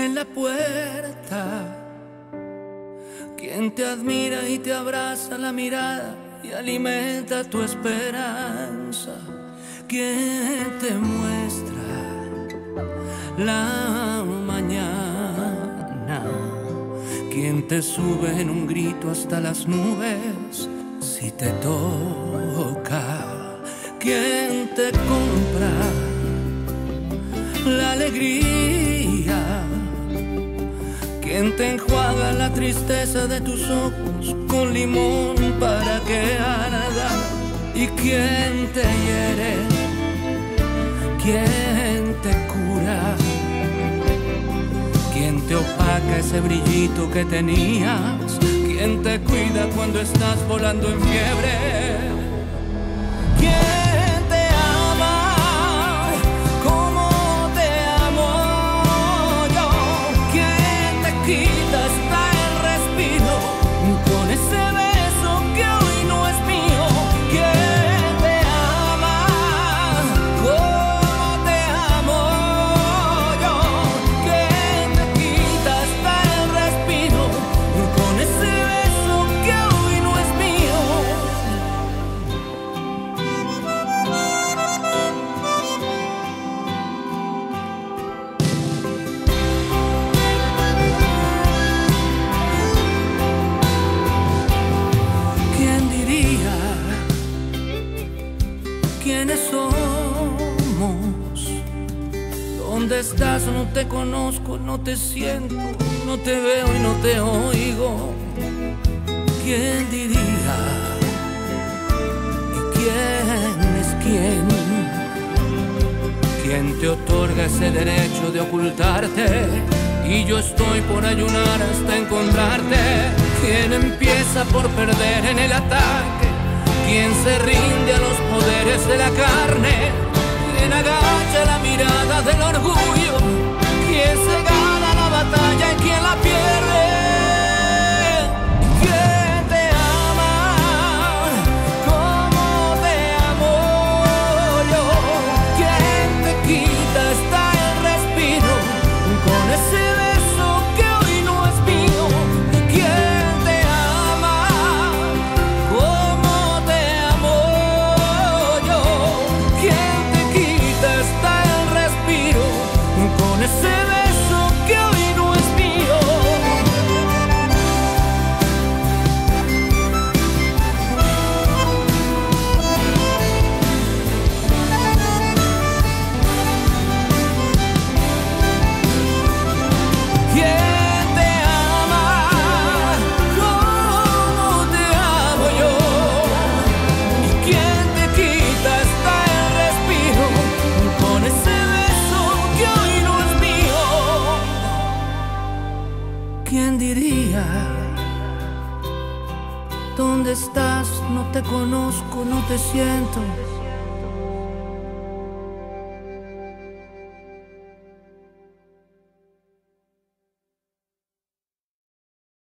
en la puerta, quien te admira y te abraza la mirada y alimenta tu esperanza, quien te muestra la mañana, quien te sube en un grito hasta las nubes si te toca, quien te compra la alegría, quien te enjuaga la tristeza de tus ojos con limón para que arda, y quien te hiere, quien te cura, quien te opaca ese brillito que tenías, quien te cuida cuando estás volando en fiebre, quien te ama como te amo yo, quien te quita hasta el respiro con ese beso que hoy no es mío, quien te ama como te amo yo, quien te quita hasta el respiro con ese beso que hoy no es mío. ¿Quién diría quiénes somos? ¿Dónde estás? No te conozco, no te siento, no te veo y no te oigo. ¿Quién diría? ¿Y quién es quién? ¿Quién te otorga ese derecho de ocultarte? Y yo estoy por ayunar hasta encontrarte. ¿Quién empieza por perder en el ataque? ¿Quién se rinde a los poderes de la carne? ¿Quién agacha la mirada del orgullo? ¿Quién se gana la batalla y quién la pierde? ¿Quién te ama como te amo yo? ¿Quién te quita hasta el respiro con ese beso que hoy no es mío? ¿Quién te ama como te amo yo? ¿Quién te quita hasta el respiro con ese beso que hoy no es mío? ¿Quién te ama como te amo yo? ¿Y quién te quita hasta el respiro con ese beso que hoy no es mío? ¿Quién diría? ¿Dónde estás? No te conozco, no te siento,